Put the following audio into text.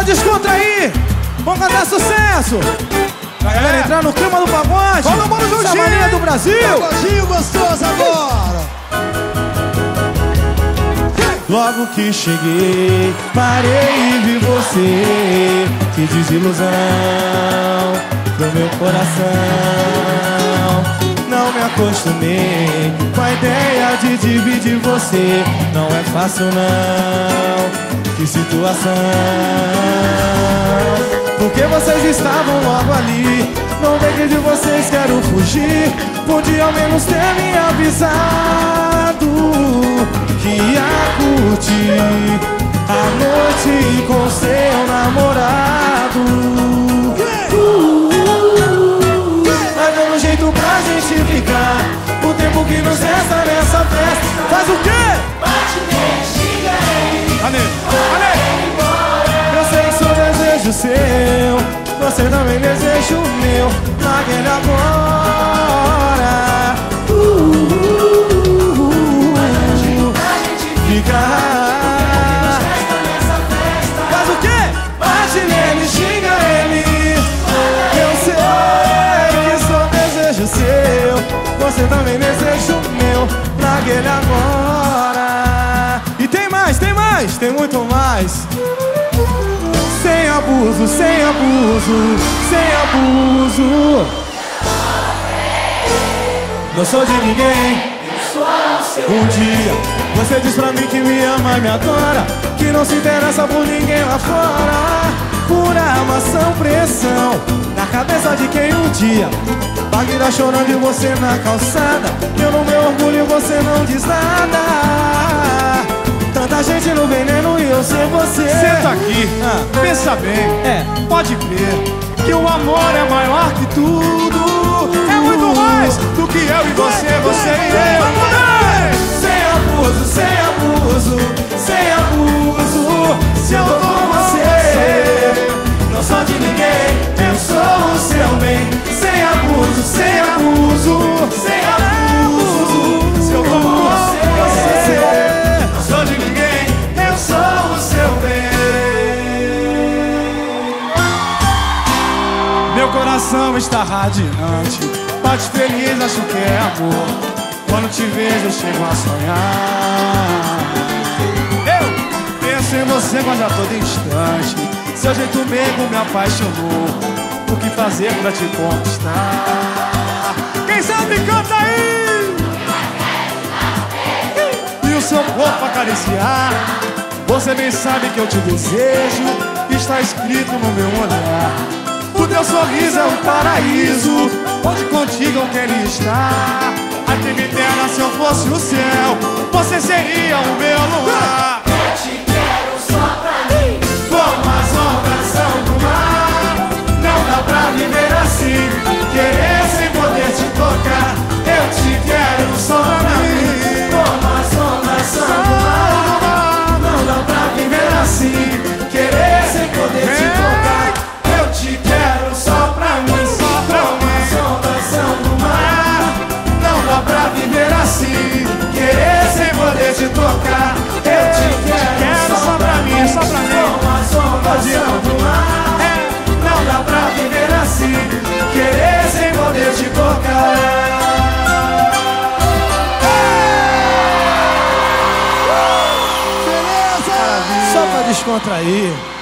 descontrair, vamos cantar sucesso. Pra galera entrar no clima do pagode. Vamos, bora juntinho. Essa mania do Brasil. Pagodinho gostoso agora. Logo que cheguei, parei e vi você. Que desilusão pro meu coração. Não me acostumei com a ideia de dividir você. Não é fácil não, que situação. Porque vocês estavam logo ali. Não vê que de vocês quero fugir. Podia ao menos ter me avisado que ia curtir a noite com seu namorado. Mas dando um jeito pra gente ficar. O tempo que nos resta nessa festa. Faz o quê? Bate nele, xinga ele. Eu sei que sou desejo seu, você também deseja o meu. Naquele agora ficar. Faz o quê? Bate nele, xinga ele. Eu sei que sou desejo seu, você também deseja o meu. Naquele agora. E tem mais, tem muito mais. Sem abuso, sem abuso, sem abuso. Não sou de ninguém. Um dia você diz pra mim que me ama e me adora, que não se interessa por ninguém lá fora. Pura amação, pressão na cabeça de quem um dia vai virar chorando de você na calçada. Eu no meu orgulho você não diz nada. Tanta gente no veneno e eu sei você. Senta aqui, pensa bem. Pode crer que o amor é maior que tudo. É muito mais do que eu e você, você e eu. Vamos ver! Sem abuso, sem abuso, sem abuso. Se eu tô com você, não sou de ninguém, eu sou o seu bem. Sem abuso, sem abuso, sem abuso. Se eu tô com você, não sou de ninguém, eu sou o seu bem. Meu coração está radiante, bate feliz, acho que é amor. Quando te vejo eu chego a sonhar. Eu penso em você quase a todo instante. Seu jeito meigo me apaixonou. O que fazer pra te conquistar? Quem sabe canta aí! E o seu corpo acariciar. Você bem sabe que eu te desejo. Está escrito no meu olhar. O teu sorriso é um paraíso, onde contigo eu queria estar. A terra eterna, se eu fosse o céu, você seria o meu lugar. Eu te quero só pra mim, Como as ondas são do mar, não dá pra viver assim, querer sem poder te tocar. Eu te quero só pra mim. Como as ondas são do mar, não dá pra viver assim, querer sem poder te tocar. Eu te quero só pra mim, só pra mim. As ondas são do mar, não dá pra viver assim, querer sem poder te tocar. Eu te quero só pra mim, só pra mim. Como as ondas são do mar, não dá pra viver assim, querer sem poder te tocar. Beleza! Só pra descontrair.